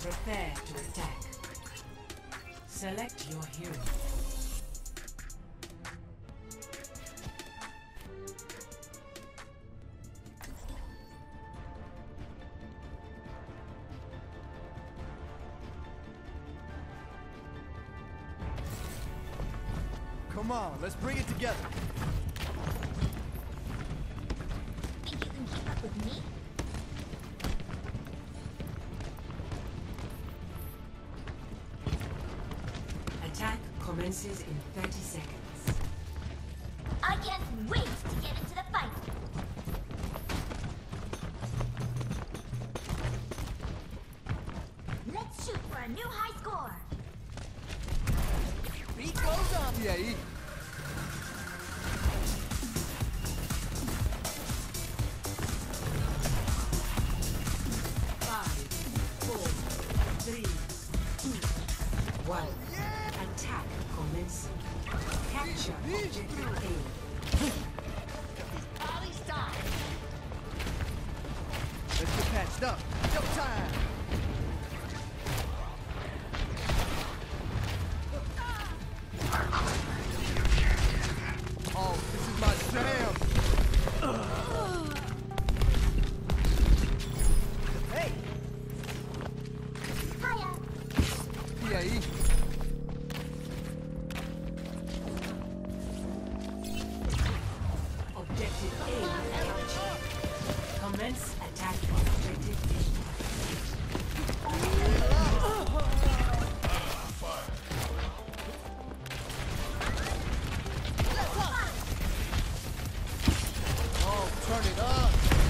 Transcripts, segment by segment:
Prepare to attack. Select your hero. Come on, let's bring it together. Think you can keep up with me? Attack commences in 30 seconds. I can't wait to get into the fight! Let's shoot for a new high score! Beat goes on. Yeah, Five, four, three, two, one. Attack commencing. Capture objective A. let's get patched up. Go time. Oh, this is my jam. Hey, Hiya! PAE. Objective A captured. Commence attack on objective Oh, turn it up.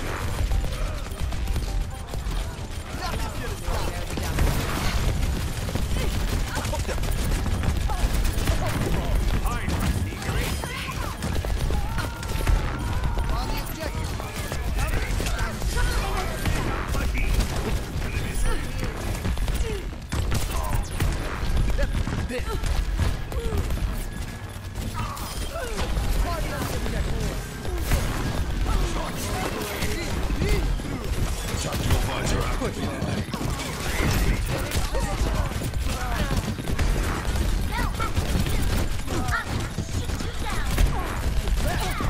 Nothing's gonna stop. On the objective. This. Party on the objective. Tactical visor activated. I'm gonna shoot you down!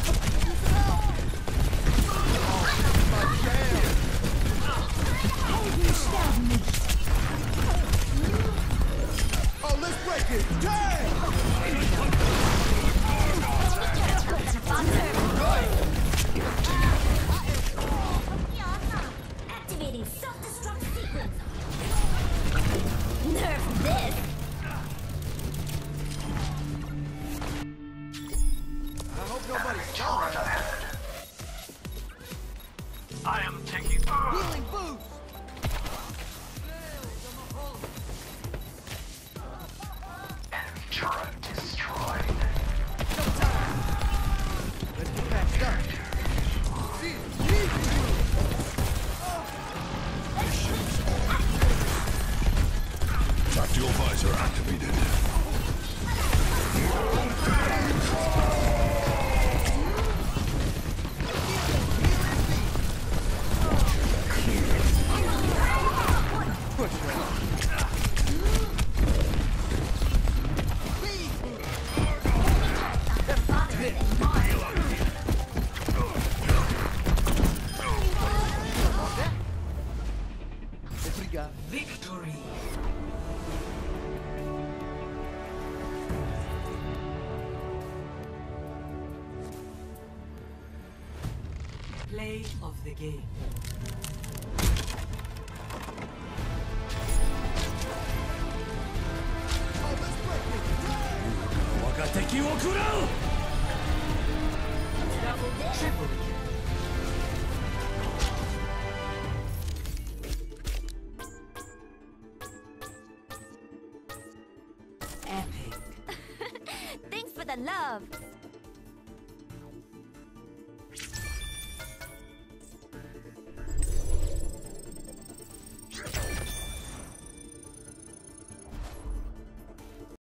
Oh, let's break it. Dang! Activating self-destruct sequence! Nerf this! I hope nobody saw that. I am taking. Healing boost. Enemy turret destroyed. Showtime. Let's get patched up. Tactical visor activated. Push it. Obrigado. victory. Play of the game. 我が敵を食らう Triple kill. Epic. Thanks for the love!